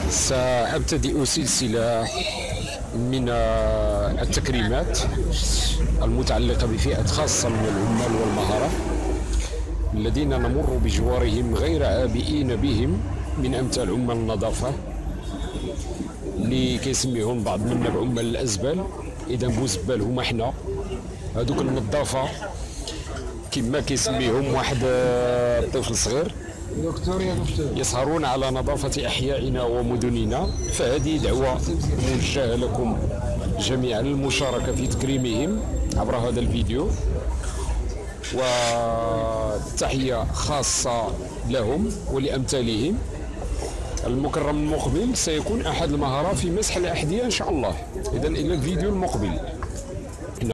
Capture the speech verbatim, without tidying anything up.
سأبتدئ سلسلة من التكريمات المتعلقة بفئة خاصة من العمال والمهارة الذين نمر بجوارهم غير عابئين بهم، من أمثال عمال النظافة اللي كيسميهم بعض منا بعمال الأزبال. إذا بوزبال هما حنا، هذوك النظافة كما كيسميهم واحد الطفل صغير دكتور يا دكتور يسهرون على نظافة أحيائنا ومدننا. فهذه دعوة موجهة لكم جميعا للمشاركة في تكريمهم عبر هذا الفيديو، وتحية خاصة لهم ولأمثالهم. المكرم المقبل سيكون أحد المهارات في مسح الأحذية إن شاء الله. إذن إلى الفيديو المقبل.